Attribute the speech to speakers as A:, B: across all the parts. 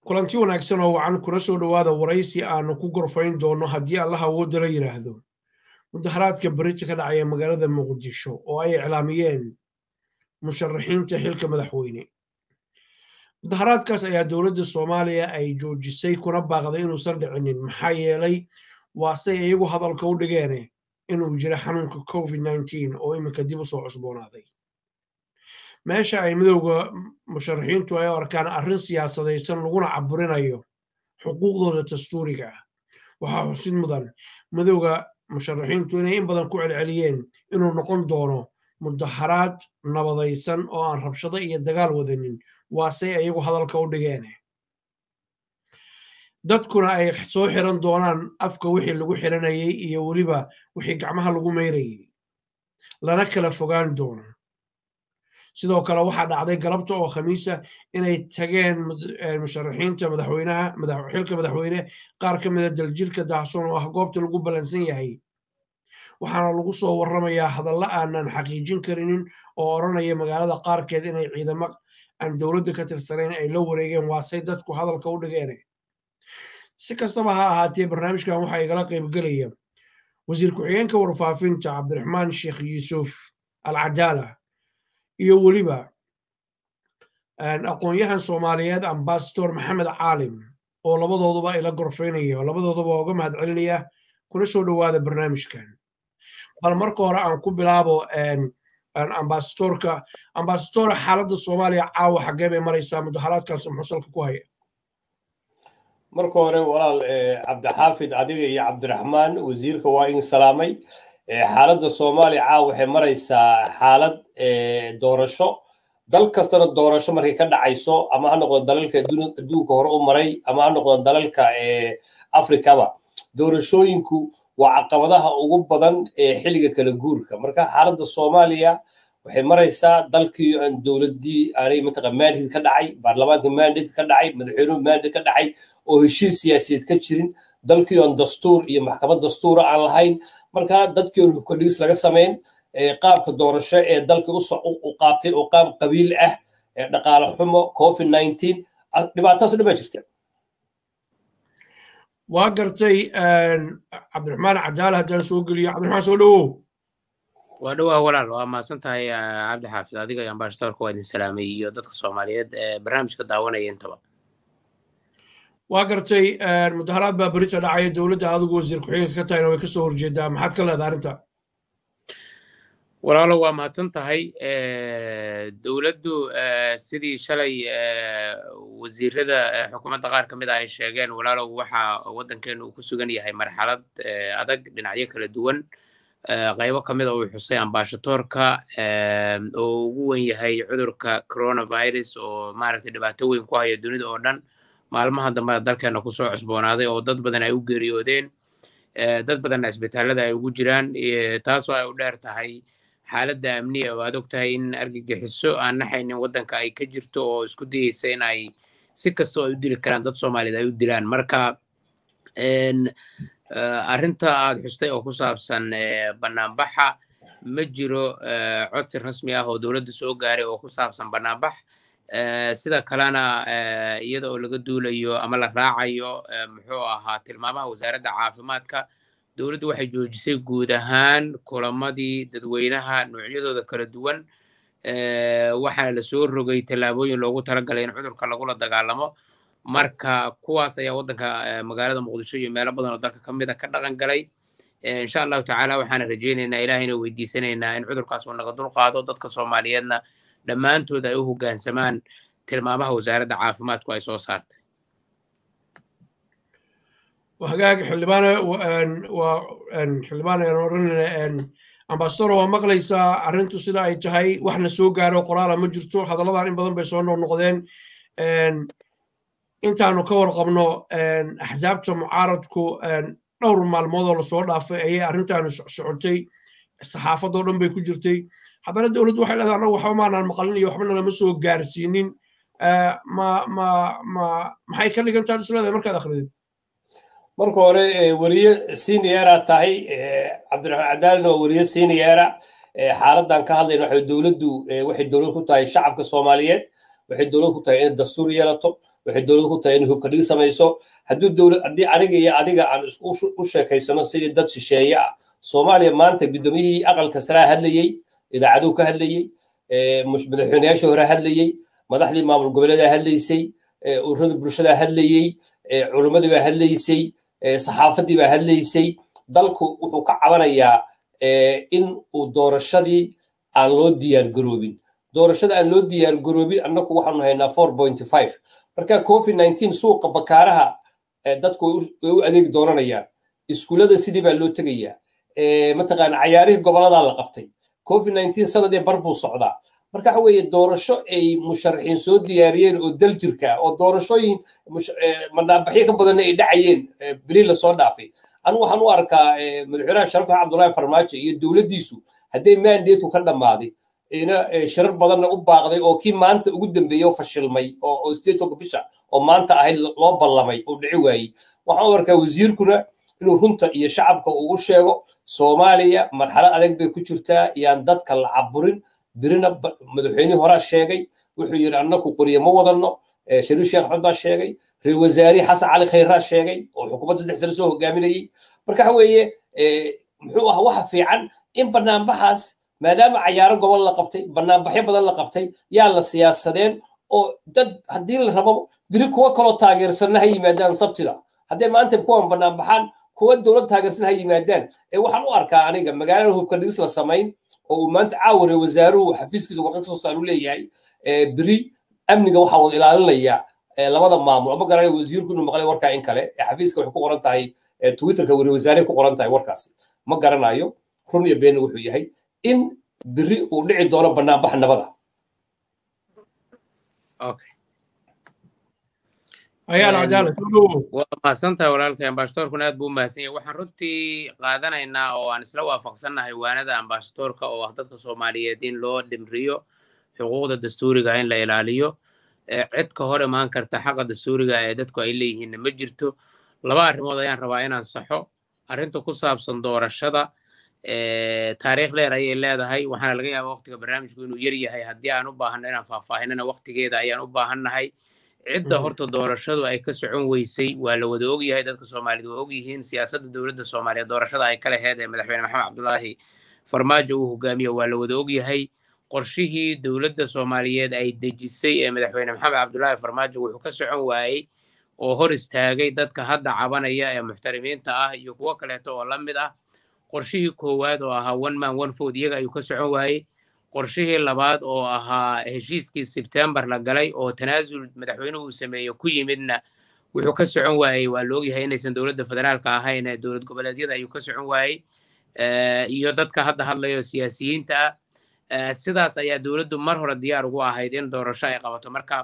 A: kulanti wanaagsan oo wacan kuna soo dhawaada waraysi aanu ku gorfayn doono haddii allaha awoodda la yidhaahdo mudaharaadka berita ka dhacaya magaalada muqdisho oo ay iclaamiyeen musharaxiinta xilka madaxweyne. mudaharaadkaas ayaa dowladda soomaaliya ay joojisay kuna baaqday inuusan dhicinin maxaa yeelay waasey iyagu hadalka u dhigeene inuu jiro xanuunka covid-19 oo iminka dib u soo cusboonaaday. meesha ay midowda musharaxiintu ay arkaan arrin siyaasadaysan laguna caburinayo xuquuqdooda dastuuriga ah. waxaa xusid mudan midowda musharaxiintu inay in badan ku celceliyeen inuu noqon doono mudaharaad nabadaysan oo aan rabshado iyo dagaal wadanin waasey iyagu hadalka u dhigeene. dadkuna ay soo xiran doonaan afka wixii lagu xiranayay iyo weliba wixii gacmaha lagu meyrayay lana kala fogaan doono. sidoo kale waxaa dhacday galabta oo khamiisa inay tageen musharaxiinta xilka madaxweyne qaar ka mida daljirka daahsoon oo ah goobta lagu ballansan yahay. waxaana lagu soo warramayaa hadalla aanan xaqiijin karinin oo odhanaya magaalada qaarkeed inay ciidamo aan dowladda ka tirsanayn ay la wareegeen waasey dadku hadalka u dhigeene. si kastaba ha ahaatee barnaamijkan waxaa igala qaybgelaya wasiir ku-xigeenka warfaafinta cabdiraxmaan sheekh yuusuf al cadaala iyo weliba aqoon-yahan soomaaliyeed ambasador maxamed caalim oo labadooduba ila gorfaynaya oo labadooduba uga mahad celinaya kuna soo dhowaada barnaamijkan. bal marka hore aan ku bilaabo ambasadora xaaladda soomaaliya caawa xaggee bay maraysaa mudaharaadkaas muxusalka ku haya.
B: marka hore walaal cabdixaafid adiga iyo cabdiraxmaan wasiirka waa in salaamay. xaaladda soomaaliya caawa waxay maraysaa xaalad doorasho. dal kastana doorasho markay ka dhacayso ama ha noqdo dalalka adduunka hore u maray ama ha noqdo dalalka afrikaba doorashooyinku waa caqabadaha ugu badan ee xilliga kala guurka. marka xaaladda soomaaliya waxay maraysaa dalkii aan dowladdii aanay mandate ka dhacay, baarlamaanka mandate ka dhacay, madaxweynuhu mandate ka dhacay oo heshiis siyaasadeed ka jirin, dalkii aan dastuur iyo maxkamad dastuura aan lahayn. marka dadkii aan hukadhigis laga samayn qaabka doorasho ee dalka u qaatay oo qaab qabiil ah, dhaqaale xumo, covid-19 dhibaatadaas dhan baa jirta.
A: waa gartay cabdiraxmaan cadaala haddaan soo geliyo. cabdiraxmaan soo dhowow.
C: waa dhowaa walaal, waa mahadsan tahay cabdi xaafid. adiga iyo ambasadorka waa idin salaamay iyo dadka soomaaliyeed ee barnaamijka daawanaya intaba.
A: waa gartay mudaharaad baa berita dhacaya, dowladda adigu wasiir ku-xigeenka ka tahayna way ka soo horjeedaa, maxaad ka leedahay arrinta?
C: walaalo waa mahadsan tahay. dowladdu sidii shalay wasiirada xukuumadda qaar ka mid ah ay sheegeen, walaalow waxa waddankeenu uu ku sugan yahay marxalad adag dhinacyo kala duwan. qaybo ka mid a uu xusay ambasadorka oo ugu weyn yahay cudurka coronavirus oo maaragtay dhibaato weyn ku haya dunida oo dhan. maalmaha dambena dalkeena kusoo cusboonaaday oo dad badan ay u geeriyoodeen, dad badanna isbitaalada ay ugu jiraan, taasoo ay u dheer tahay xaaladda amniga oo aad og tahay in argagixiso aan naxaynin waddanka ay ka jirto oo isku dayeysa in ay si kastoo ay u dili karaan dad soomaaliyeed ay u dilaan. marka arrinta aad xustay oo ku saabsan bannaanbaxa, ma jiro codsi rasmi ah oo dowladda soo gaaray oo ku saabsan bannaanbax. sida kalena iyada oo laga duulayo ama la raacayo muxuu ahaa tilmaamaha wasaaradda caafimaadka, dowladdu waxay joojisay guud ahaan kulamadii dadweynaha noocyadooda kala duwan. waxaana la soo rogay tallaabooyin loogu talagalay in cudurka lagula dagaalamo. marka kuwaas ayaa waddanka magaalada muqdisho iyo meelo badan oo dalka ka mid a ka dhaqan galay. insha allahu tacaala waxaana rajaynaynaa, ilaahayna weydiisanaynaa in cudurkaas uu naga dulqaado, dadka soomaaliyeedna dhammaantood ay u hoggaansamaan tilmaamaha wasaaradda caafimaadku ay soo saartay.
A: hagaag xildhibaan ayaan oranayna ambasador waa maqlaysaa arrintu sida ay tahay, waxna soo gaaro qoraala ma jirto. hadalladan in badan bay soo noqnoqdeen. intaanu ka warqabno axsaabta mucaaradku dhowr maalmoodoo lasoo dhaafay ayay arrintaanu socotay, saxaafadoo dhan bay ku jirtay. haddana dowladdu waxay leedahay annagu waxba maanaan maqalin iyo waxbana lama soo gaarsiinin. maxay ka dhigan tahay isleedahay markaad akhridid?
B: marka hore wariye seniora tahay cabdiraxmaan cadaalina waa wariye seniora. xaaladdan ka hadlayna waxay dowladdu waxay dowlad ku tahay shacabka soomaaliyeed, waxay dowlad ku tahay in dastuur yeelato, waxay dowladdu ku tahay in hubka dhig samayso haddii aniga iyo adiga aan u sheekaysano sidii dad shisheeye ah soomaaliya maanta guddoomiyihii aqalka saraa hadlayey idaacaduu ka hadlayey madaxweynayaashii hore hadlayey madaxdii maamul goboleedaa hadlaysay ururada bulshadaa hadlayey culimmadii baa hadlaysay saxaafadii baa hadlaysay dalku wuxuu ka cabanayaa in uu doorashadii aan loo diyaargaroobin doorashada aan loo diyaargaroobin annagu waxaanu haynaa 4.5 marka covid-19 suuqa bakaaraha dadku way u adeeg doonanayaan iskuulada sidii baa loo tegayaa mataqaana cayaarihii goboladaa la qabtay covid-19 sanadee bar buu socdaa marka waxa weeye doorasho ay musharaxiin soo diyaariyeen oo dal jirka oo doorashooyin madaabaxyo ka badan ay dhacayeen bilii la soo dhaafay anu waxaan u arkaa madaxweynaha sharafta cabdullaahi farmaajo iyo dowladdiisu hadday mandateku ka dhammaaday ina shirar badanna u baaqday oo kii maanta ugu dambeeyey oo fashilmay oo stateoka bisha oo maanta ahayd loo ballamay oo dhici waayey waxaan u arkaa wasiirkuna inuu runta iyo shacabka uu u sheego soomaaliya marxalad adag bay ku jirtaa iyaan dadka la caburin birina madaxweynihii horaa sheegay wuxuu yidhi annaku qoriye ma wadanno shariif sheekh axmed baa sheegay reer wasaarihi xasan cali khayraa sheegay oo xukuumadda 3 sano soo hogaaminayey marka waxa weeye muxuu ah waxa fiican in banaanbaxaas maadaama cayaaro gobol la qabtay banaanbaxyo badan la qabtay yaa la siyaasadeen oo dad haddii la rabo biri kuwa kaloo taageersanna ha yimaadaan sabtida haddee maanta kuwan banaanbaxaan kuwa dowlad taageersan ha yimaadaan waxaan u arkaa aniga magaalada hubka dhigis la samayn oo uu maanta caawire wasaaruhu xafiiskiisa warqad soo saaru leeyahay biri amniga waxaa wada ilaalinaya labada maamul ama garanay wasiirku inuu maqlay warkaa in kale xafiiska waxay ku qoran tahay twitterka wari wasaare ku qoran tahay warkaasi ma garanayo run iyo been wuxuu yahay in biri uu dhici doono banaanbax nabada
C: okay
A: ayaan cadaalad
C: waa mahadsantahay walaalkay ambasadorkuna aad buu u mahadsan yahay waxaan runtii qaadanaynaa oo aan isla waafaqsannahay waanada ambasadorka oo ah dadka soomaaliyeed in loo dhimriyo xuquuqda dastuuriga in la ilaaliyo cid ka hor imaan karta xaqa dastuuriga ee dadku ay leeyihiinna ma jirto laba arrimood ayaan rabaa inaan saxo arrinta ku saabsan doorashada taariikh dheer ayay leedahay waxaana laga yaabaa waqtiga barnaamijku inuu yar yahay haddii aan u baahanno inaan faahfaahinana waqtigeeda ayaan u baahannahay cidda horta doorashadu ay ka socon weysay waa la wada ogyahay dadka soomaaliyeed waa ogyihiin siyaasadda dowladda soomaaliyeed doorashada ay ka laheyd ee madaxweyne maxamed cabdulaahi farmaajo uu hogaamiyo waa la wada ogyahay qorshihii dowladda soomaaliyeed ay dejisay ee madaxweyne maxamed cabdulaahi farmaajo wuxuu ka socon waayey oo hor istaagay dadka hadda cabanaya ee muxtarimiinta ah iyo kuwo kaleeto oo la mid ah qorshihii koowaad oo ahaa one man one vote iyaga ayuu ka socon waayey qorshihii labaad oo ahaa heshiiskii September la galay oo tanaasul madaxweynuhu sameeyo ku yimidna wuxuu ka socon waayey waa la ogyahay inaysan dowladda federaalka ahayn ee dowlad goboleedyada ayuu ka socon waayey iyo dadka hadda hadlayo siyaasiyiinta sidaas ayaa dowladdu mar hore diyaar ugu ahayd in doorasho ay qabato marka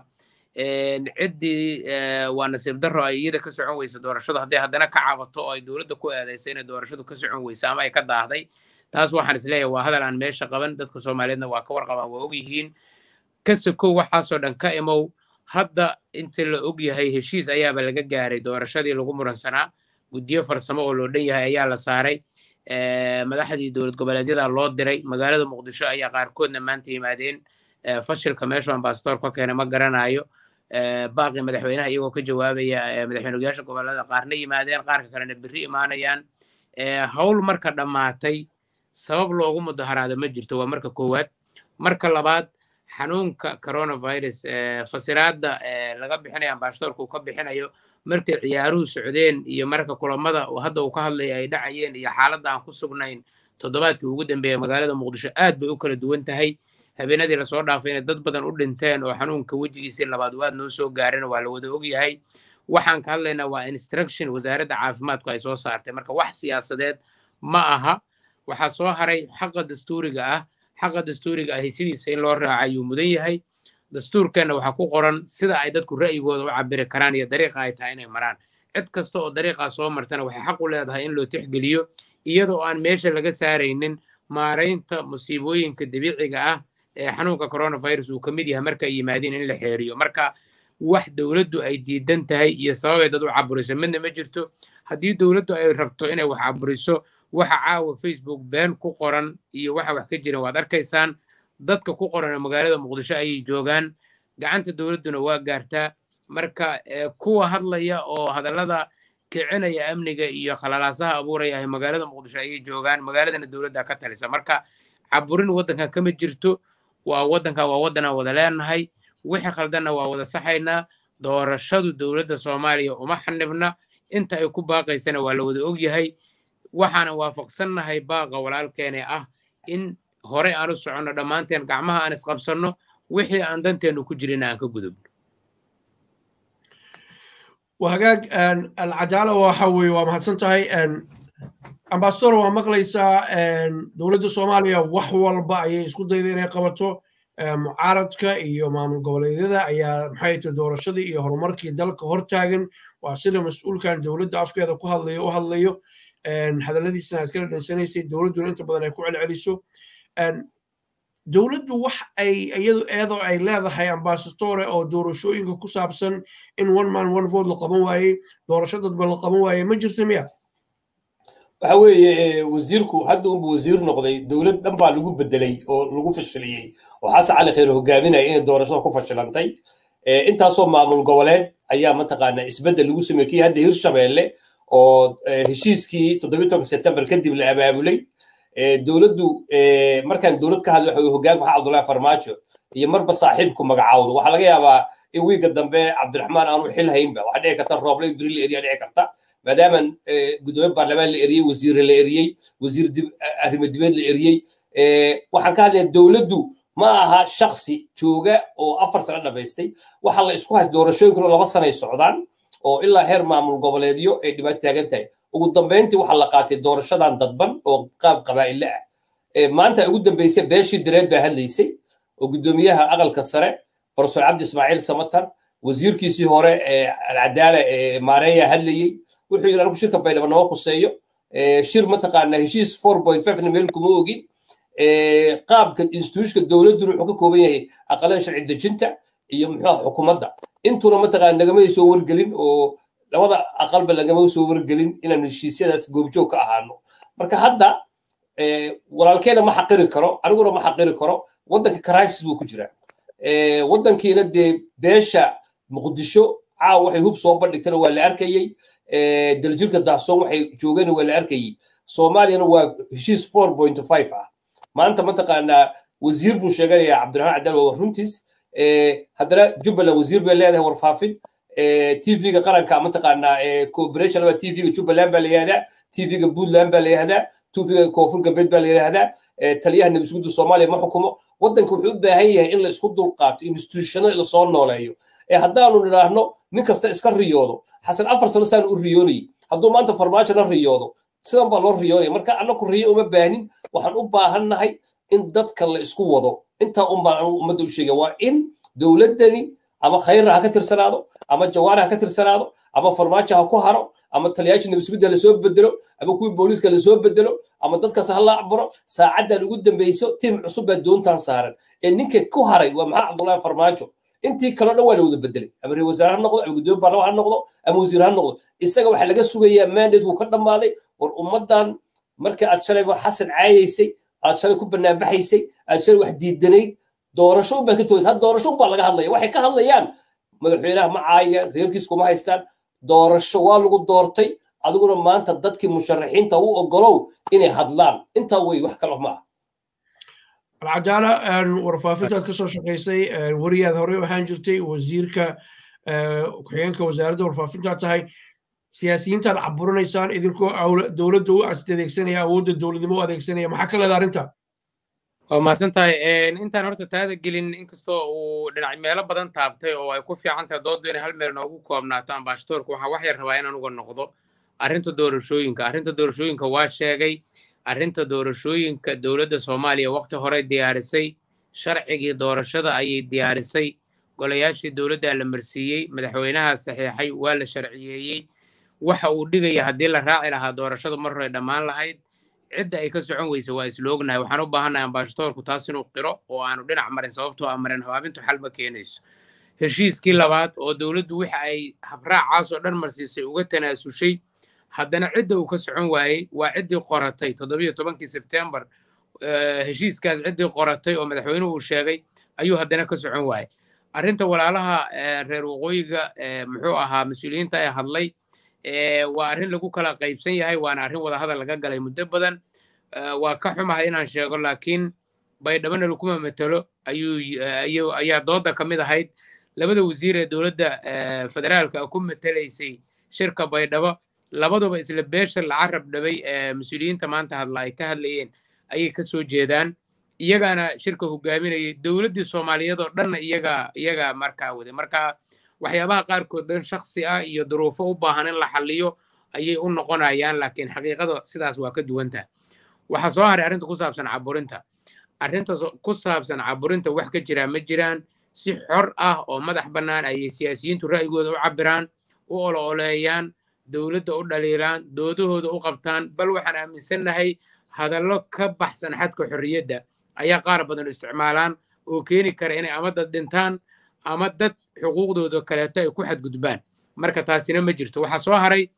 C: ciddii waa nasiib darro ay iyada ka socon weysa doorashadu hadday haddana ka cabato oo ay dowladda ku eedaysa inay doorashadu ka socon weysa ama ay ka daahday taas waxaan isleeyahay waa hadal aan meesha qaban dadka soomaaliyeedna waa ka warqabaan waa ogyihiin ka sokow waxaasoo dhan ka imow hadda inta la og yahay heshiis ayaaba laga gaaray doorashadii lagu muransanaa guddiyo farsamo oo loo dhan yahay ayaa la saaray madaxdii dowlad goboleedyada loo diray magaalada muqdisho ayaa qaarkoodna maanta yimaadeen fashilka meeshu ambasador ka keenay ma garanayo baaqi madaxweynaha iyagoo ka jawaabaya madaxweynayaasha gobolada qaarna yimaadeen qaarka kalena berri imaanayaan hawl marka dhammaatay sabab loogu mudaharaado ma jirto waa marka koowaad marka labaad xanuunka coronavirus fasiraadda laga bixinayo ambasadorku ka bixinayo markay ciyaaruhu socdeen iyo marka kulamada hadda uu ka hadlaya ay dhacayeen iyo xaaladda aan ku sugnayn toddobaadkii ugu dambeeyay magaalada muqdisho aad bay u kala duwan tahay habeenadii lasoo dhaafay inay dad badan u dhinteen oo xanuunka wejigiisii labaad waad noo soo gaareen waa la wada ogyahay waxaan ka hadlaynaa waa instruction wasaaradda caafimaadku ay soo saartay marka wax siyaasadeed ma aha waxaa soo haray xaqa dastuuriga ah sidiisa in loo raaca ayuu mudan yahay dastuurkeenna waxaa ku qoran sida ay dadku ra'yigooda u cabiri karaan iyo dariiqa ay tahay inay maraan cid kasta oo dariiqaa soo martana waxay xaq u leedahay in loo tixgeliyo iyadoo aan meesha laga saaraynin maaraynta musiibooyinka dabiiciga ah ee xanuunka coronavirus uu ka mid yahay marka ay yimaadeen in la xeeriyo marka wax dowladdu ay diidan tahay iyo sababay dad u caburiso midna ma jirto haddii dowladdu ay rabto inay wax caburiso waxa caawa Facebook been ku qoran iyo waxa wax ka jira waad arkaysaan dadka ku qoran magaalada muqdisho ayay joogaan gacanta dowladduna waa gaartaa marka kuwa hadlaya oo hadallada kicinaya amniga iyo khalalaasaha abuuraya magaalada muqdisho ayay joogaan magaaladana dowladda ka talisa marka caburin waddankan kama jirto waa waddanaan wada leenahay wixii khaldanna waa wada saxaynaa doorashadu dowladda soomaaliya uma xanibna inta ay ku baaqaysana waa la wada ogyahay waxaana waafaqsannahay baaqa walaalkeene ah in hore aan u soconno dhammaanteen gacmaha aan isqabsanno wixii aan danteennu ku jirin aan ka gudubno
A: وهجاج العدالة وحوي ومهتم تهاي أمباسطور ومقليسا دولة الصومالية وحول بقى يسكت ذي قبته معارضك يوم من قبل ذا أي محيط دور الشدي يهرمركي دلك هرتاجن وعسير مسؤول كان دولة أفكار ذا كهالليو وهالليو هذا الذي سنذكر الإنسان يصير دولة دون أنت بدنا يكون على عريسو dowladdu wax ay iyadoo ay leedahay ambassador oo doorashooyinka ku saabsan in one man one vote la qaban waayey doorasho dadba la qaban waayey ma jirto miya
B: waxa weeye wasiirku hadda uu wasiir noqday dowlad dhan baa lagu bedelay oo lagu fashiliyay oo xasan cali khayr hogaaminaya in doorashada ku fashilantay intaasoo maamul goboleed ayaa mataqaana isbedel lagu sameeyay hadda Hirshabeelle oo heshiiskii 17 September kadib la abaabulay dowladdu markaan dowlad ka hadlo waxa hoggaan waxa Cabdullaahi Farmaajo iyo marba saaxiibku magacaawdo waxa laga yaabaa in wiiga dambe Cabdiraxmaan aanu xil haynba waxa dhici karta Rooble Ibril area dhici karta maadaama gudoomiye baarlamaan la eriyay wasiir la eriyay wasiir arrimo dibadda la eriyay waxaan ka hadlayaa dowladdu ma aha shakhsi jooga oo 4 sano dhameystay waxa la isku haysto doorashooyinku 2 sano ay socdaan oo ilaa heer maamul goboleedyo ay dhibaato taagan tahay ugu dambeyntii waxa la qaatay doorashadan dadban oo qaab qabaa'il ah maanta ugu dambeysay beeshii direed baa hadlaysay oo gudoomiyaha aqalka sare Professor Cabdi Ismaaciil Samatar wasiirkiisii hore al-Cadaala Maareeya hadlayay wuxuu yiraahdo shirka Baydhabo noo quseeyo shir mataqaana heshiis 4.5 meel kuma ogin qaabka institutionka dowladdu wuxuu ka kooban yahay aqalada sharci dejinta iyo muxuu xukuumadda intuna mataqaana nagama soo wargelin oo labada aqalba lagama soo wargelin inaan heshiisyadaas goobjoog ka ahaano marka hadda walaalkeena ma xaqiri karo aniguna ma xaqiri karo waddanka crisis buu ku jiraa waddankiina dee beesha muqdisho caaw waxay hub soo bandhigtana waa la arkayay daljirka daahsoon waxay joogeen waa la arkayay soomaaliyana waa heshiis 4.5 ah maanta mataqaanaa wasiir buu sheeganayaa Cabdiraxmaan Cadaal waa runtiis haddana Jubbaland wasiir bay leedahay warfaafin TV-ga qaranka mataqaanaa cooperation ama TV-ga Jubbaland baa la yiraahdaa TV-ga Puntland baa la yiraahdaa TV-ga Koonfur Galbeed baa la yiraahdaa taliyaha nabadgelyada Soomaaliya ma xukumo waddanku wuxuu u baahan yahay in la isku dulqaato institutionada la soo nooleeyo haddaanu niraahno nin kasta iska riyoodo xasan 4 sano saan u riyoonay hadduu maanta Farmaajo la riyoodo sidan baa loo riyoonay marka anaku riyo uma baahin waxaan u baahannahay in dadka la isku wado inta baan ummadda u sheegay waa in dowladdani ama khayra ha ka tirsanaado ama jawaar ha ka tirsanaado ama Farmaajo ha ku haro ama taliyaasha nabadgelyada la soo bedelo ama kuwa booliska la soo bedelo ama dadkaas ha la caburo saacadda ugu dambayso tim cusub baa doontaan saaran ninka ku haray waa maxaa Cabdullaahi Farmaajo intii kale dhan waa la wada bedelay ama ra'iisul wasaare ha noqdo ama gudoomiye baarlamaan ha noqdo ama wasiir ha noqdo isaga waxa laga sugayaa mandate uu ka dhamaaday war ummadan marka aad shalay xasan caayaysay aad shalay ku banaanbaxaysay aad shalay wax diidanayd doorasho baa ka toosay had doorasho baa laga hadlaya waxay ka hadlayaan madaxweynaha ma caayaan reerkiis kuma haystaan doorasho waa lagu doortay adiguna maanta dadkii musharaxiinta u ogolow inay hadlaan intaa way wax kale ma
A: العدالة ورفافتها كسر شقيسي ورياض هوري وحان جرتي وزيرك وحيانك وزارة ورفافتها تهي سياسيين تلعبرون إنسان إذنكو أو دولة دو أستديك سنة أو الدولة مو أديك سنة ما حكى لدار أنت
C: oo maasantahay intaan horta taada gelin inkastoo uu dhinac meelo badan taabtay oo ay ku fiican tahay dooddu inay hal meel noogu koobnaato ambassadorku waxaan wax yar rabaa inaan uga noqdo arrinta doorashooyinka waa sheegay arrinta doorashooyinka dowladda Soomaaliya waqti hore diyaarisay sharcigii doorashada ayay diyaarisay golayaashii dowladda la marsiiyey madaxweynaha saxiixay waa la sharciyeeyey waxa uu dhigaya haddii la raaci lahaa doorashada mar hore dhammaan lahayd cidda ay ka socon weyso waa isla ognahay waxaan u baahannahay ambassadorku taas inuu qiro oo aanu dhinac marin sababtoo ah marin habaabintu xal ma keenayso heshiiskii labaad oo dowladdu waxa ay habraacaas oo dhan marsiisay uga tanaasushay haddana cidda uu ka socon waayey waa ciddii qoratay 17 September heshiiskaas ciddii qoratay oo madaxweynuhu uu sheegay ayuu haddana ka socon waayey arrinta walaalaha reer waqooyiga muxuu ahaa mas-uuliyiinta ee hadlay waa arrin lagu kala qaybsan yahay waana arrin wadahadal laga galay muddo badan waa ka xumahay inaan sheego laakiin baydhabana laguma matalo ayaa dooda ka mid ahayd labada wasiir ee dowladda federaalka ku matalaysay shirka baydhabo labaduba isla beesha la carab dhabay mas-uuliyiinta maanta hadla ay ka hadlayeen ayay ka soo jeedaan iyagaana shirka hogaaminayay dowladdii soomaaliyeed oo dhanna iyaga markaa waday marka waxyaabaha qaarkood dhan shakhsi ah iyo duruufo u baahan in la xalliyo ayay u noqonayaan laakiin xaqiiqada sidaas waa ka duwantaha waxaa soo haray arrinta ku saabsan caburinta arrinta ku saabsan caburinta wax ka jiraa ma jiraan si xor ah oo madax bannaan ayay siyaasiyiintu ra'yigooda u cabbiraan u olo-oleeyaan dowladda u dhaliilaan doodahooda u qabtaan bal waxaan aaminsannahay hadallo ka baxsan xadka xorriyadda ayaa qaar badan isticmaalaan oo keeni kara inay ama dad dhintaan ama dad xuquuqdooda kaleeto ay ku xadgudbaan marka taasina ma jirto waxaa soo haray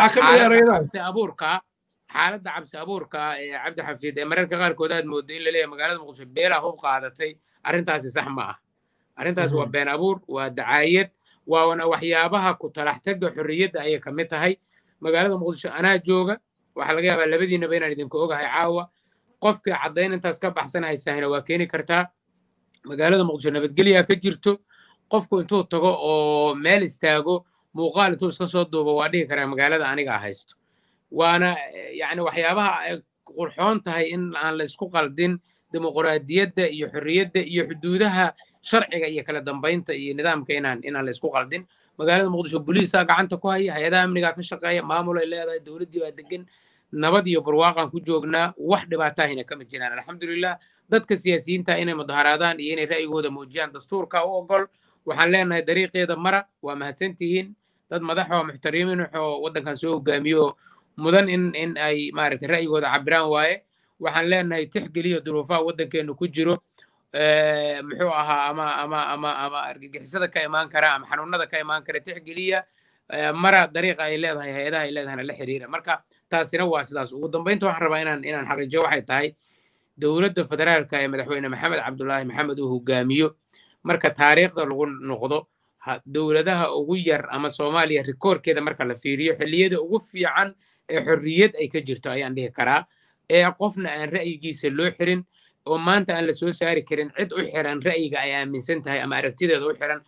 C: xaaladda cabsi abuurka ee cabdi xafiid ee mararka qaarkood aad moodo in la leeyahay magaalada muqdisho beelaa hub qaadatay arrintaasi sax ma ah arrintaas waa been abuur waa dacaayad waana waxyaabaha ku talax tagga xorriyadda ayay ka mid tahay magaalada muqdisho anaa jooga waxaa laga yaabaa labadiinaba inaan idinku ogahay caawa qofkii caddayn intaas ka baxsanaysahina waa keeni kartaa magaalada muqdisho nabadgelyaa ka jirto qofku intuu tago oo meel istaago muuqaal intuu iska soo duubo waa dhihi karaa magaalada anigaa haysto waana yani waxyaabaha ay qurxoon tahay in aan la isku qaldin dimuqraadiyadda iyo xorriyadda iyo xuduudaha sharciga iyo kala dambaynta iyo nidaamka inaan la isku qaldin magaalada muqdisho booliisaa gacanta ku haya hay-adaha amnigaa ka shaqeeya maamul ay leedahay dowladdii baa degan nabad iyo barwaaqaan ku joognaa wax dhibaatahina kama jiraan alxamdulilah dadka siyaasiyiinta inay mudaharaadaan iyo inay ra'yigooda muujiyaan dastuurka u ogol waxaan leenahay dariiqeeda mara waa mahadsantihiin dad madax oo muxtarimiin oo waddankan soo hogaamiyo mudan in ay maaragtay ra'yigooda cabiraan waaye waxaan leenahay tixgeliyo duruufaha waddankeenu ku jiro muxuu ahaa ama argagixisada ka imaan kara ama xanuunada ka imaan kara tixgeliya mara dariiqa ay leedahay hay-adaha ay leedahayna la xiriira marka taasina waa sidaas ugu dambaynta waxaan rabaa inaan xaqiijiyo waxay tahay dowladda federaalka ee madaxweyne maxamed cabdulaahi maxamed uu hogaamiyo marka taariikhda lagu noqdo dowladaha ugu yar ama soomaaliya rikoorkeeda marka la fiiriyo xilliyada ugu fiican ee xorriyad ay ka jirto ayaan dhihi karaa ee qofna aan ra'yigiisa loo xirin oo maanta aan la soo saari karin cid u xiran ra'yiga ay aaminsan tahay ama aragtideeda u xiran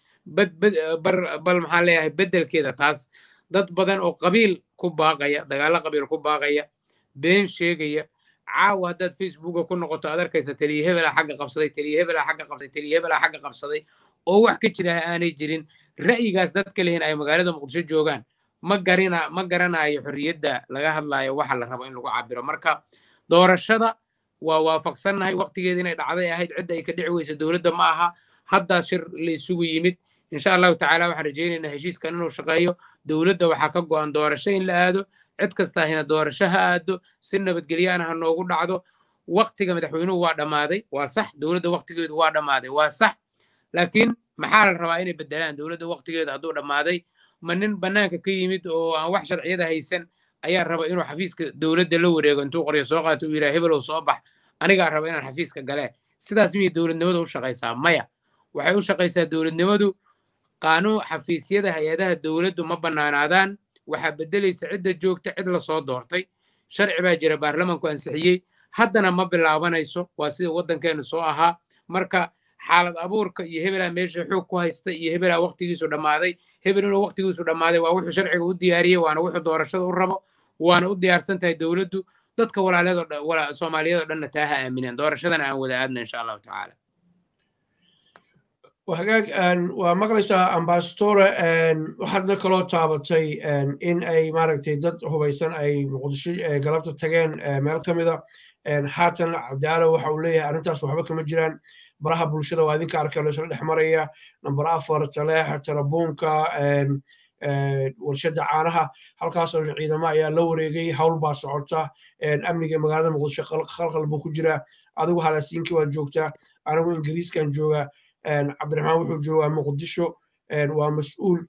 C: bal maxaan leeyahay beddelkeeda taas dad badan oo qabiil ku baaqaya dagaallo qabiil ku baaqaya been sheegaya caawa haddaad facebooka ku noqoto aad arkaysa taliye hebelaa xagga qabsaday taliye hebelaa xagga qabsaday taliye hebelaa xagga qabsaday oo wax ka jira aanay jirin ra'yigaas dadka lehin ay magaalada muqdisho joogaan ma garanayo xorriyadda laga hadlayo waxa la rabo in lagu cabiro marka doorashada waa waafaqsannahay waqtigeeda inay dhacday ahayd cidda ay ka dhici weyso dowladda ma aha haddaa shir la isugu yimid insha allahu tacaala waxaan rajaynaynaa heshiiskan inuu shaqeeyo dowladda waxaa ka go'an doorasho in la aado cid kastaahina doorasho ha aado si nabadgelyaana ha noogu dhacdo waqtiga madaxweynuhu waa dhammaaday waa sax dowladda waqtigeedu waa dhammaaday waa sax laakiin maxaa la rabaa inay bedelaan dowladda waqtigeedu hadduu dhammaaday ma nin bannaanka ka yimid oo aan wax sharciyada haysan ayaa raba inuu xafiiska dowladda la wareego intuu qoryo soo qaato uu yidhaha hebelow soo bax anigaa raba inaan xafiiska galee sidaas miyay dowladnimadu u shaqaysaa maya waxay u shaqaysaa dowladnimadu qaanuun xafiisyada hay-adaha dowladdu ma bannaanaadaan waxaa beddelaysa cidda joogta cid la soo doortay sharci baa jira baarlamanku ansixiyey haddana ma bilaabanayso waa sida waddankeenu soo ahaa marka xaalad abuurka iyo hebelaa meesha xoog ku haysta iyo hebelaa waqtigiisu dhammaaday hebel inuu waqtigiisu dhammaaday waa wuxuu sharciga u diyaariyey waana wuxuu doorashada u rabo waana u diyaarsan tahay dowladdu dadka soomaaliyeed oo dhanna taa ha aamineen doorashadana aan wada aadna insha allahu tacaala
A: hagaag waa maqlaysaa ambasadore waxaadna kaloo taabatay in ay maaragtay dad hubaysan ay muqdisho galabta tageen meel ka mida haatan cabdiaalo waxa uu leeyahay arrintaas waxba kama jiraan baraha bulshada waa idinka arkay laysla dhex maraya namber 4 taleexa tarabuunka warshada caanaha halkaasoo ciidamo ayaa la wareegay hawl baa socota amniga magaalada muqdisho khalkhal buu ku jiraa adigu halaasiinkii waad joogtaa anigu ingiriiskan joogaa cabdiraxmaan wuxuu joogaa muqdisho waa mas-uul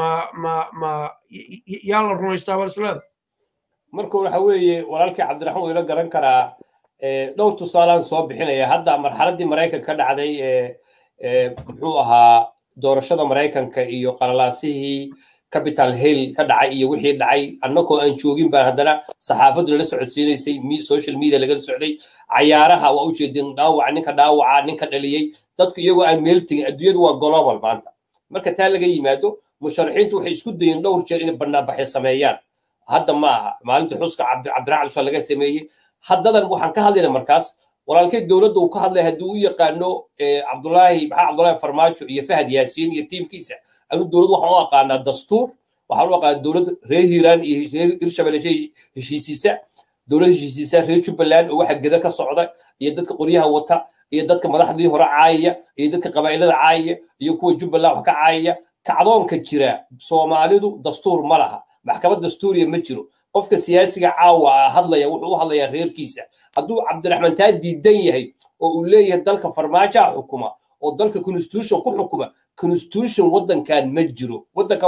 A: yaa la rumaystaa bal isleeda
B: marka waxa weeye walaalkii cabdiraxmaan wuu ila garan karaa dhowr tusaalaan soo bixinaya hadda marxaladdii maraykanka ka dhacday muxuu ahaa doorashada Mareykanka iyo qalalaasihii capital hill ka dhacay iyo wixii dhacay annagoo aan joogin baan haddana saxaafadu la socodsiinaysay social media laga socday cayaaraha waa u jeedin dhaawaca ninka dhaliyay dadku iyagoo aan meel tegin adduunyadu waa global maanta marka taa laga yimaado musharaxiintu waxay isku dayeen dhowr jeer inay banaanbaxyo sameeyaan hadda ma aha maalintii xuska cabdiraxmaan cusmaan laga sameeyey haddadan waxaan ka hadlaynaa markaas walaalkay dowladda uu ka hadlay haddii u yaqaano cabdulaahi farmaajo iyo fahad yaasiin iyo tiimkiisa anu dowlad waxaan u aqaanaa dastuur waxaan u aqaanaa dowlad reer hiiraan iyo reer hirshabelle heshiisiisa dowlad heshiisiisa reer jubbaland oo waxa geda ka socda iyo dadka qoryaha wata iyo dadka madaxdii hore caayaya iyo dadka qabaa'ilada caayaya iyo kuwa jubbaland wax ka caayaya kacdoonka jira soomaalidu dastuur ma laha maxkamad dastuuriya ma jiro qofka siyaasiga caawa hadlaya wuxuu u hadlayaa reerkiisa hadduu cabdiraxmaan taa diidan yahay oo uu leeyahay dalka farmaajoa xukuma oo dalka constitution ku xukuma constitution waddankan ma jiro waddankan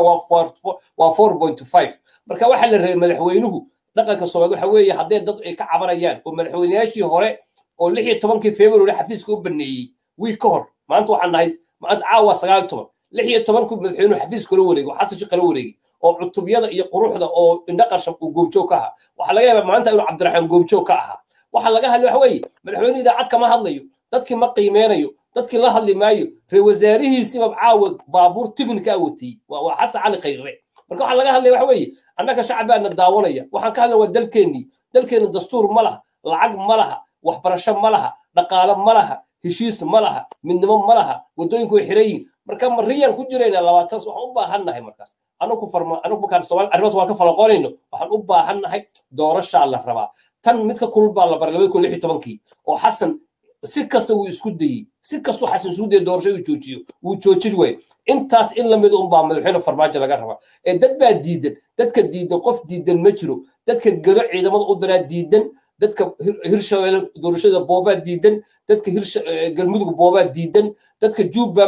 B: waa 4.5 marka waxaa la rabay madaxweynuhu dhaqanka Soomaaliya waxa weeye hadday dad ay ka cabanayaan oo madaxweynayaashii hore oo 16 February xafiiska u baneeyay wiil ka hor maanta waxaan nahay maanta caawa 19 16 madaxweynuhu xafiiska la wareegay xasan shaqo la wareegay oo cutubyada iyo quruxda oo indhaqashan uu goobjoog ka ahaa waxa laga yaabaa maanta inuu cabdiraxmaan goobjoog ka ahaa waxa laga hadlay waxa weeye madaxweynuhu idaacad kama hadlayo dadkii ma qiimeenayo dadkii la hadli maayo reer wasaarihiisiba caawa baabuur tignika watay waa xasan cali khayre marka waxa laga hadlay waxa weeye annaka shacabana daawanaya waxaan ka hadlay waa dalkeena dastuur ma laha lacag ma laha waxbarasho ma laha dhaqaale ma laha heshiis ma laha midnimo ma laha wadooyinku way xiran marka mariyaan ku jirayna 20 waxaan u baahannahay markaas anagu markaan Soomaali arrimaha Soomaali ka falaqoonayno waxaan u baahannahay doorasho la rabaa tan midka kulba la baray 2016 oo xasan si kasta uu isku dayay si kasta xasan isku dayay doorasho uu joojin way intaas in la mid u baa madaxweyne farmaajo laga rabaa ee dad baa dadka diidan qof diidan ma jiro dadka gado ciidamada u diraa diidan dadka hirshabelle doorashada booba diidan dadka galmudug booba diidan dadka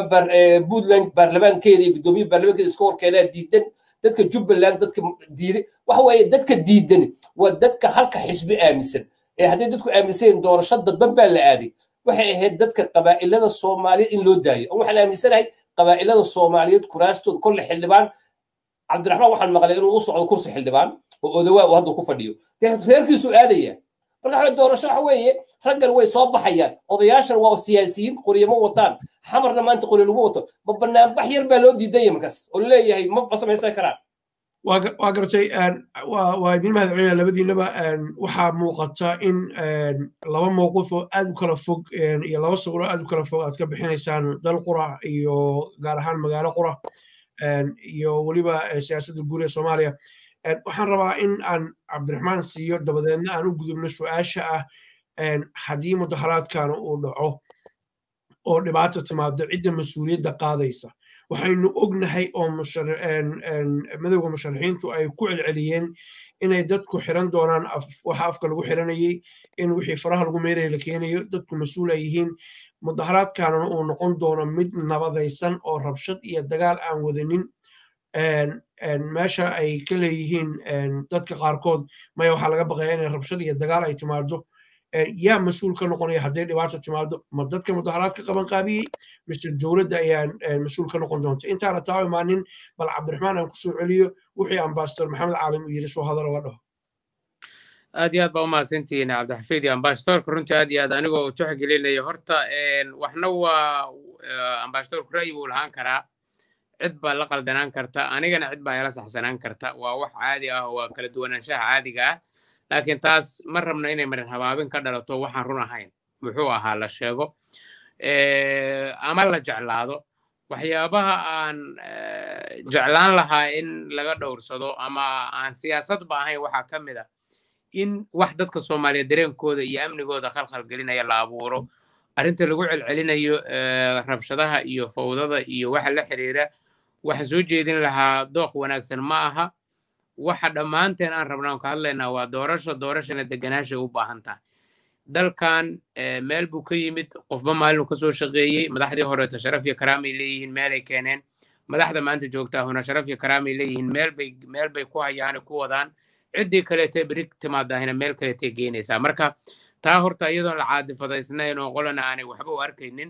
B: Puntland baarlamaankeeda iyo gudoomiye baarlamaankeeda iska horkeenaa diidan dadka Jubbaland dadka diiday waxa weeye dadka diidan waa dadka halka xisbi aaminsan ee haddii dadku aaminsan doorashada dadban baa la aaday waxay ahayd dadka qabaa'ilada Soomaaliyeed in loo daayo waxaan aaminsanahay qabaa'ilada Soomaaliyeed kuraastood kulli xildhibaan cabdiraxmaan waxaan maqlay inuu u socdo kursi xildhibaan oo odawaa uu hadda ku fadhiyo reerkiisu aadaya marka doorasho waxa weeye raggan way soo baxayaan odayaashan waa siyaasiyiin qoriyamo wataan xamarna maanta qori lagu wato ma banaanbax yar baa loo diidaya markaas oo leeyahay ma samaysan karaan
A: waa gartay waa idin mahadcelinayaa labadiinaba waxaa muuqata in laba mowqif oo aad u kala fog iyo laba sawiro aad u kala fog aad ka bixinaysaan dal qura iyo gaar ahaan magaalo qura iyo weliba siyaasadda guud ee Soomaaliya waxaan rabaa in aan cabdiraxmaan siiyo dabadeedna aan u gudubno su'aasha ah haddii mudaharaadkan uu dhaco oo dhibaato timaado cidda mas'uuliyadda qaadaysa waxaynu ognahay oo madowga musharaxiintu ay ku celceliyeen inay dadku xiran doonaan waxa afka lagu xiranayay in wixii faraha lagu meeraya la keenayo dadku mas'uul ay yihiin mudaharaadkaana uu noqon doono mid nabadaysan oo rabshad iyo dagaal aan wadanin meesha ay ka leeyihiin dadka qaarkood maya waxaa laga baqayaa inay rabshad iyo dagaal ay timaado yaa mas'uul ka noqonaya hadday dhibaato timaado ma dadka mudaharaadka qaban qaabiyey mise dowladda ayaa mas'uul ka noqon doonta intaana taa imaanin bal cabdiraxmaan aan kusoo celiyo wixii ambasador maxamed caalim uu yidhi soo hadal oga dhaho
C: aad iyo aad baa u mahadsantihiin cabdixafiid iyo ambasadorka runtii aad iyo aad anigoo u tixgelinaya horta waxna waa ambasadorku ra'yi buu lahaan karaa cid baa la qaldanaan karta anigana cid baa ila saxsanaan karta waa wax caadi ah waa kala duwanaanshaha caadiga ah laakiin taas ma rabna inay marin habaabin ka dhalato waxaan run ahayn muxuu ahaa la sheego ama la jeclaado waxyaabaha aan jeclaan lahaa in laga dhowrsado ama aan siyaasadba ahayn waxaa ka mid ah in wax dadka Soomaaliyeed dareenkooda iyo amnigooda khalkhal gelinaya la abuuro arrinta lagu celcelinayo rabshadaha iyo fawdada iyo waxa la xiriira waxa soo jeedin lahaa dooq wanaagsan ma aha waxa dhammaanteen aan rabnaa ka hadlaynaa waa doorashana deganaansha u baahan tahay dalkan meel buu ka yimid qofba maalin ka soo shaqeeyay madaxdii hore sharaf iyo karaamay leeyihiin meel ay keeneen madaxda maanta joogta huna sharaf iyo karaamay leeyihiin meel bay ku hayaan ku wadaan ciddii kaleetay bari timaadahina meel kaleetay geenaysaa marka taa horta iyadoon la caadifadaysnayn oo qolana aanay waxba u arkaynin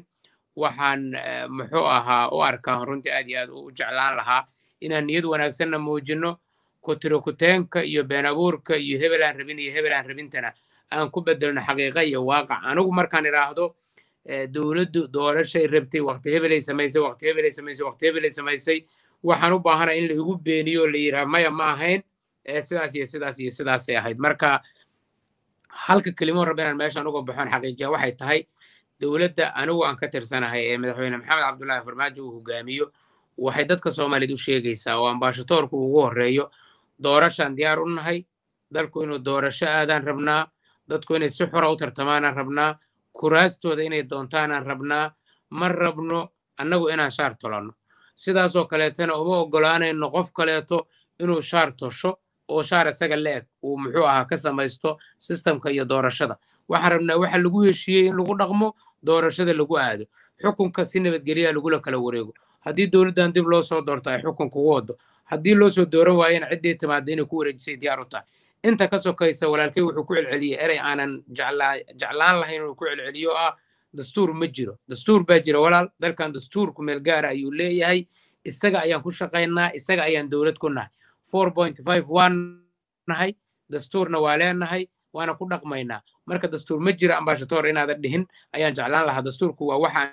C: waxaan muxuu ahaa u arkaa runtii aad iyo aad u jeclaan lahaa inaan niyad wanaagsanna muujinno kutirokuteenka iyo been abuurka iyo hebel aan rabin iyo hebel aan rabintana aan ku bedelno xaqiiqa iyo waaqac anigu markaan idhaahdo dowladdu doorashay rabtay waqti hebelay samaysay waqti hebelay samaysay waqti hebelay samaysay waxaan u baahana in la igu beeniyo la yidhaha maya ma ahayn sidaas iyo sidaas iyo sidaasay ahayd marka halka kelimo raba inaan meeshaan uga baxoon xaqiijiya waxay tahay dowladda anigu aan ka tirsanahay ee madaxweyne maxamed cabdullaahi farmaajo uu hogaamiyo waxay dadka soomaaliyeed u sheegaysaa oo ambaashadoorku ugu horreeyo doorashaan diyaar u nahay dalku inuu doorasho aadaan rabnaa dadku inay si xora u tartamaanaan rabnaa kuraastooda inay doontaanaan rabnaa ma rabno annagu inaan shaar tolanno sidaasoo kaleetana uma oggolaanayno qof kaleeto inuu shaar tosho oo shaar isaga leeg uu muxuu ahaa ka samaysto sistamka iyo doorashada waxaan rabnaa waxa lagu heshiiyey in lagu dhaqmo doorashada lagu aado xukunka si nabadgelya lagula kala wareego haddii dowladdan dib loo soo doorto ay xukunka ugu wado haddii loo soo dooran waayena ciddii timaada inay ku wareejisay diyaar u tahay inta ka sokaysa walaalkay wuxuu ku celceliyey erey aanan jeclaan lahayn inuu ku celceliyo ah dastuur ma jiro dastuur baa jira walaal dalkan dastuurku meel gaara ayuu leeyahay isaga ayaan ku shaqaynaa isaga ayaan dowlad ku nahay 4.5 waan nahay dastuurna waa leenahay waana ku dhaqmaynaa marka dastuur ma jira ambaashadoor inaadan dhihin ayaan jeclaan lahaa dastuurku waa waxaan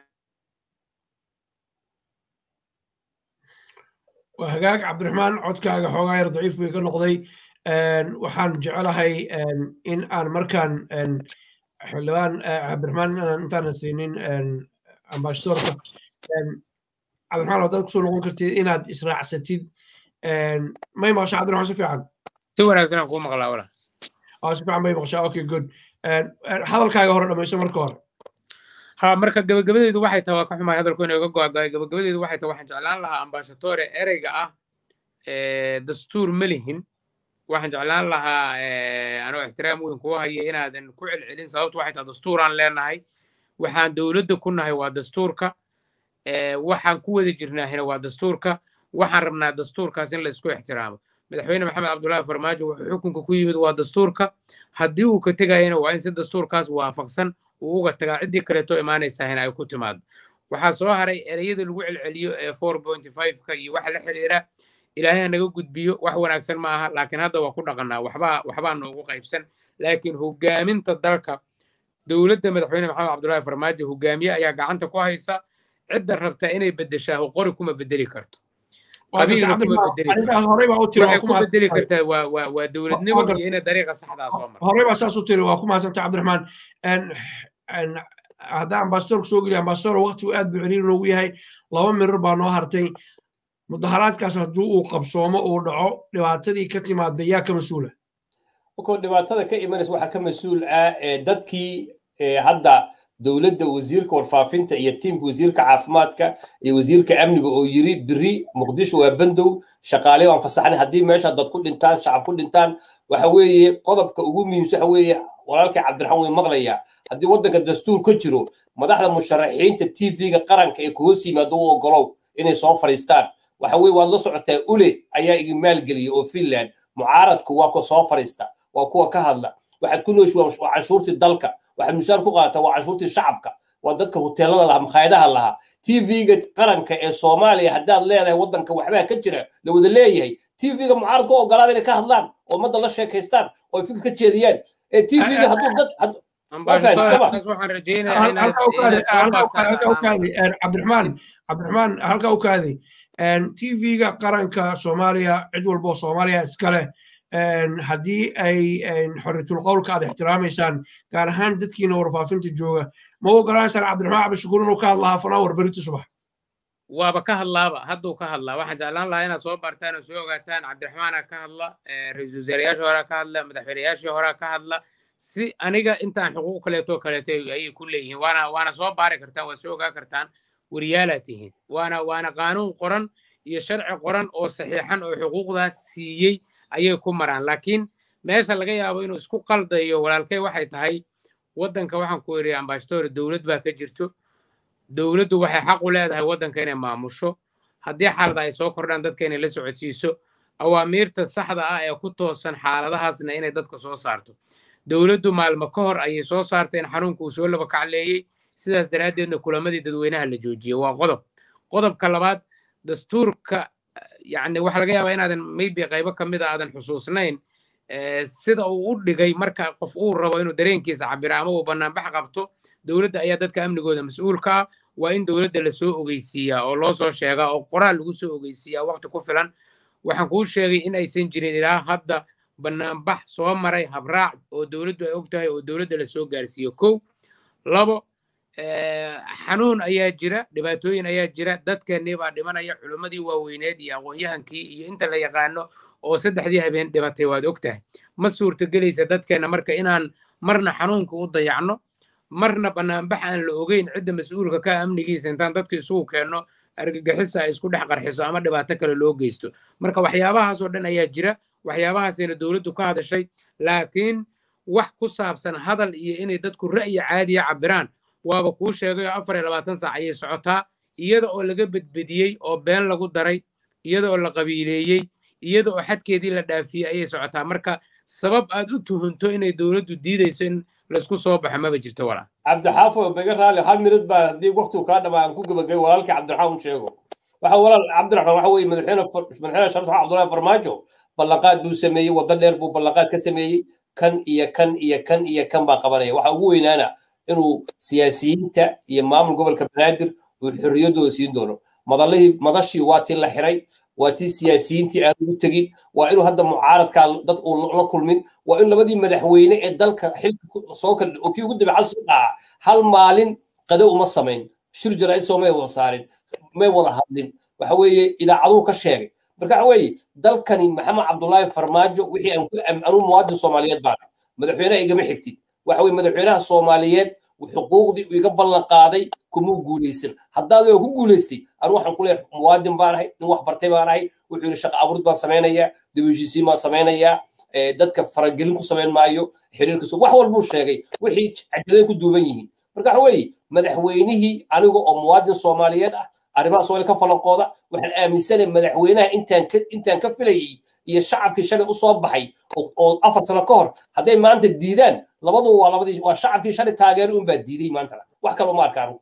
A: hagaag cabdiraxmaan codkaaga xoogaa yar daciif bay ka noqday waxaan jecelahay in aan markaan xildhibaan cabdiraxmaan intaanan siinin ambaashadoorka cabdiraxmaan haddaad kusoo noqon kartid inaad israacsatid may maqashaa cabdiraxmaan si fiican
C: si wanaagsan aan kuu maqlaa walaa
A: si fiican bay maqashaa okay good hadalkaaga hore dhamayso marka hore
C: ha marka gabagabadeedu waxay tahay waa ka xumaay hadalku inay uga go'ago'ay gabagabadeedu waxay tahay waxaan jeclaan lahaa ambaashadoore ereyga ah dastuur ma lihin waxaan jeclaan lahaa anoo ixtiraam weyn kugu haya inaadan ku celcelin sababtu waxay tahay dastuuraan leenahay waxaan dowladda ku nahay waa dastuurka waxaan ku wada jirnaahina waa dastuurka waxaan rabnaa dastuurkaas in la isku ixtiraamo madaxweyne maxamed cabdullaahi farmaajo wuxuu xukunka ku yimid waa dastuurka haddii uu ka tegayana waa in si dastuurkaas waafaqsan uu uga tagaa ciddii kaleeto imaanaysahina ay ku timaado waxaa soo haray ereyada lagu celceliyo ee 4.5ka iyo waxa la xiriira ilaahay naga gudbiyo wax wanaagsan ma aha laakiin hadda waa ku dhaqannaa waxbaa noogu qaybsan laakiin hogaaminta dalka dowladda madaxweyne maxamed cabdullaahi farmaajo hogaamiye ayaa gacanta ku haysa cidda rabta inay beddeshaa qori kuma beddeli karto qabiilna kuma bedeli kartaa waa dowladnimo iyo inay dariiqa saxdaa soo marto
A: horey baa saas u tiri waa ku mahadsantay cabdiraxmaan haddaan ambasadorku soo geliya ambasador waqtigu aad buu ciriiri noogu yahay 2 mirir baa noo hartay mudaharaadkaas hadduu uu qabsoomo uu dhaco dhibaatadii ka timaada yaa ka mas-uula
B: dhibaatada ka imanaysa waxaa ka mas-uul ah dadkii hadda dowladda wasiirka warfaafinta iyo tiimka wasiirka caafimaadka iyo wasiirka amniga oo yiri biri muqdisho waa bandow shaqaale aan fasaxnay haddii meesha dad ku dhintaan shacab ku dhintaan waxa weeye qodobka ugu muhiimsan waxa weeye walaalkay cabdiraxmaan way maqlayaa haddii waddanka dastuur ka jiro madaxda musharaxiinta TV-ga qaranka ee ku hoos yimaado u ogolow inay soo fariistaan waxa weeye waad la socotaa ule ayaa iga maalgeliyay oo Finland mucaaradku waa ku soo fariista waa kuwa ka hadla waxaad ku nooshuwaa cashuurtii dalka waxaad mushaar ku qaadataa waa cashuurtii shacabka waa dadka hoteelada lahaa makhaayadaha lahaa TV-ga qaranka ee Soomaaliya haddaad leedahay waddanka waxbaa ka jira la wada leeyahay TV-ga mucaaradku oo ogolaada inay ka hadlaan oo ummadda la sheekaystaan oo fikir ka jeediyaan TV-ga hadduu dad
A: cabdiraxmaan halka u kaadi TV-ga qaranka Soomaaliya cid walba oo Soomaaliya iska leh haddii ay xorriyatul qowlka aad ixtiraamaysaan gaar ahaan dadkiina warfaafinta jooga ma ogolaanaysaan cabdiraxmaan cabdishakuur inuu ka hadlahaa fanawar berito subax
C: waaba ka hadlaaba hadduu ka hadlaa waxaan jeclaan lahaa inaad soo bartaan oo soo ogaataan cabdiraxmaana ka hadla ra-iisul wasaarayaashii horaa ka hadla madaxweynayaashii horaa ka hadla si aniga intaan xuquuq kaleeto ayay ku leeyihiin waana soo baari kartaan waa soo ogaa kartaan wariyaalaa tihiin waana qaanuun qoran iyo sharci qoran oo saxiixan oo xuquuqdaas siiyey ayay ku maraan laakiin meesha laga yaabo inuu isku qaldayo walaalkay waxay tahay waddanka waxaan ku yidhi ambasador dowlad baa ka jirto dowladdu waxay xaq u leedahay waddanka inay maamusho haddii xaalada ay soo kordhaan dadka inay la socodsiiso awaamiirta saxda ah ee ku toosan xaaladahaasna inay dadka soo saarto dowladdu maalmo ka hor ayay soo saartay in xanuunka uu soo laba kacleeyey sidaas daraaddeedna kulamadii dadweynaha la joojiyey waa qodobka labaad dastuurka yani waxa laga yaabaa inaadan maybe qaybo ka mid a aadan xusuusnayn sida uu u dhigay marka qof uu rabo inuu dareenkiisa cabiro ama uu banaanbax qabto dowladda ayaa dadka amnigooda mas-uulka ah waa in dowladda lasoo ogeysiiyaa oo loo soo sheegaa oo qoraal lagu soo ogeysiiyaa waqti ku filan waxaan kuu sheegay in aysan jirin ilaa hadda banaanbax soo maray habraac oo dowladdu ay og tahay oo dowladda lasoo gaarsiiyo 1 2 xanuun ayaa jira dhibaatooyin ayaa jira dadkeennii baa dhimanaya culimmadii waaweyneed iyo aqoon-yahankii iyo inta la yaqaano oo 3 habeen dhimatay waad og tahay ma suurtagelaysa dadkeenna marka inaan marna xanuunka u dayacno marna banaanbax aan la ogeyn cidda mas-uulka ka amnigiisa intaan dadka isugu keenno argagixisa ay isku dhex qarxiso ama dhibaato kale loo geysto marka waxyaabahaasoo dhan ayaa jira waxyaabahaasina dowladdu ka hadashay laakiin wax ku saabsan hadal iyo inay dadku ra'yi caadiya cabiraan waaba kuu sheegay oo 24 saac ayay socotaa iyada oo laga bedbediyey oo been lagu daray iyada oo la qabiileeyey iyada oo xadkeedii la dhaafiyey ayay socotaa marka sabab aad u tuhunto inay dowladdu diidayso in laisku soo baxo maba jirto walaa
B: cabdixaafo baga raali hal minid baa haddii waqtigu kaa dhamaa aan ku gabagay walaalkii cabdiraxmaan u sheego waxa walaal cabdiraxmaan waxa weeye madaxweyne sharaf cabdullaahi farmaajo ballanqaad buu sameeyey waddo dheer buu ballanqaad ka sameeyey kan iyo kan baa qabanaya waxa ugu weynaana inuu siyaasiyiinta iyo maamul gobolka banaadir uu xorriyadooda siin doono madashii waa tii la xiray waa tii siyaasiyiintii aan ugu tegin waa inuu hadda mucaaradkaa dad uu la kulmin waa in labadii madaxweyne ee dalka xilka soo kala oo kii ugu dambe casri ah hal maalin qado uma samayn shir jaraa'id soo may wada saarin may wada hadlin waxa weeye idaacaduhu ka sheegay marka waxa weeye dalkani maxamed cabdullaahi farmaajo wixii anuu muwaadin soomaaliyeed baan madaxweynaha igama xigtid waxa weeye madaxweynaha soomaaliyeed xuquuqdii uu iga ballan qaaday kuma guuleysan haddaad ku guuleystay anu waxaan ku leeyahay muwaadin baan ahay nin wax bartay baan ahay wuxuu yidhi shaqo abuurd baan samaynayaa dibheshiisiin baan samaynayaa dadka faragelin ku samayn maayo xiriirka wax walbuu sheegay wixii cajalada ku duuban yihiin marka waxa weeye madaxweynihii aniga oo muwaadin soomaaliyeed ah arrimaha soomaaliya ka falanqooda waxaan aaminsanahay madaxweynaha intaan ka filayay iyo shacabkii shalay u soo baxay oo 4 sano ka hor hadday maanta diidaan labadu waa shacabkii shalay taageero un baa diiday maantana wax kale uma arkaan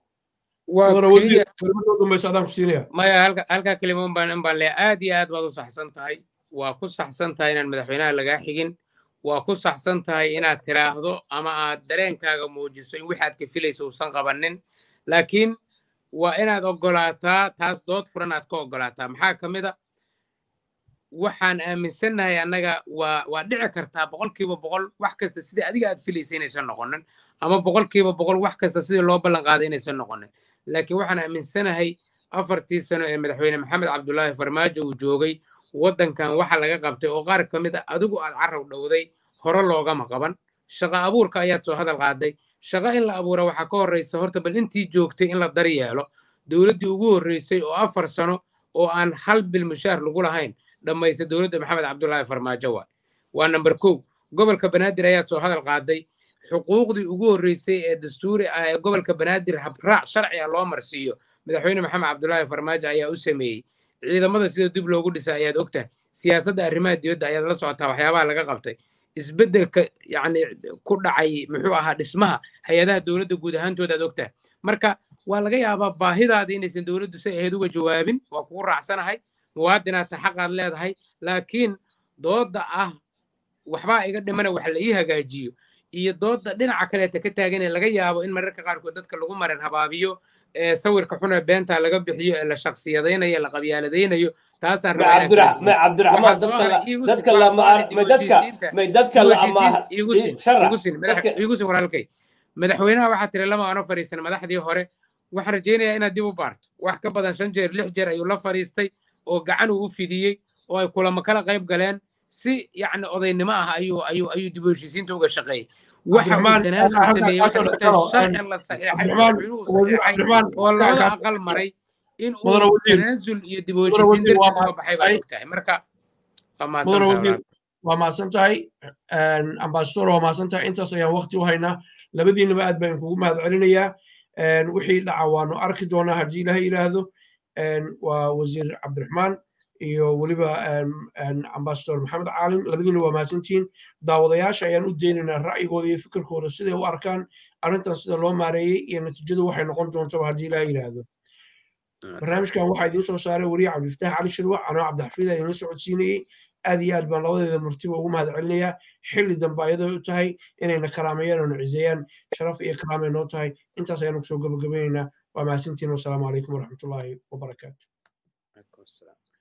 C: maya halkaa kelimo baan leeyahay aad iyo aad baad u saxsan tahay waa ku saxsan tahay inaan madaxweynaha lagaa xigin waa ku saxsan tahay inaad tiraahdo ama aad dareenkaaga muujiso in waxaad ka filayso uusan qabanin laakiin waa inaad ogolaataa taas dood furan aad ka ogolaataa maxaa ka mid a waxaan aaminsannahay annaga waa dhici kartaa 100% wax kasta sidii adiga aad filaysa inaysan noqonin ama 100% wax kasta sidii loo ballan qaaday inaysan noqonin laakiin waxaan aaminsanahay 4 sano ee madaxweyne maxamed cabdullaahi farmaajo uu joogay waddankan waxa laga qabtay oo qaar ka mid a adigu aad carrow dhowday hore loogama qaban shaqo abuurka ayaad soo hadal qaaday shaqo in la abuura waxaa ka horreysa horta bal intii joogtay in la daryeelo dowladdii ugu horreysay oo 4 sano oo aan hal bil mushaar lagu lahayn dhammaysa dowladda maxamed cabdullaahi farmaajo waa number 1 gobolka banaadir ayaad soo hadal qaaday xuquuqdii ugu horreysay ee dastuuri ah ee gobolka banaadir habraac sharci ah loo marsiiyo madaxweyne maxamed cabdullaahi farmaajo ayaa u sameeyey ciidamada sida dib loogu dhisay ayaad ogtahay siyaasadda arrimaha dibadda ayaad la socotaa waxyaabaha laga qabtay isbeddelka yacni ku dhacay muxuu ahaa dhismaha hay-adaha dowladda guud ahaantooda aad ogtahay marka waa laga yaabaa baahidaada inaysan dowladdu say ahayd uga jawaabin waa kugu raacsanahay muwaadinaad ta xaqaad leedahay laakiin doodda ah waxbaa iga dhimana wax la ii hagaajiyo iyo doodda dhinaca kaleeta ka taagan ee laga yaabo in mararka qaarkood dadka lagu maran habaabiyo sawirka xun ee beenta laga bixiyo ee la shakhsiyadaynayo la qabyaaladaynayo taasaan iigusin walaalkay madaxweynaha waxaa tiri lama aano fariisan madaxdii hore waxaan rajaynayaa inaad dib u baarto wax ka badan 5 jeer 6 jeer ayuu la fariistay oo gacan uu u fidiyey oo ay kulamo kala qayb galeen si yacni odaynimo ah ayuu dib u heshiisiinta uga shaqeeyey waxa uu tanaasul sameeyey sharci la saxiixay oo labada aqal maray in uu tanaasul iyo dib u heshiisiin darteed uga baxay baa ogtahay marka
A: waa mahadsan tahay ambasador waa mahadsan tahay intaas ayaan waqti u haynaa labadiinaba aad baan kugu mahad celinayaa wixii dhaca waanu arki doonaa haddii ilaahay yidhaahdo waa wasiir cabdiraxmaan iyo weliba ambassador maxamed caalin labadiina waa mahadsantihiin daawadayaasha ayaan u deynaynaa ra'yigooda iyo fikirkooda siday u arkaan arrintan sida loo maareeyey iyo natiijadu waxay noqon doontaba haddii ilaa yidhaahdo barnaamijkan waxaa idiin soo saaray wariye cabdifataax cali shirwac anoo cabdixafiid a idinla socodsiinayey aad iyo aad baan labadeeda martiba ugu mahad celinayaa xilli dambe ayadoo u tahay inayna karaameeyaan oo na ciseeyaan sharaf iyo karaamay noo tahay intaas ayaanu kusoo gabagabaynaynaa waa mahadsantihiin wasalaamu calaykum waraxmatullaahi wabarakaatu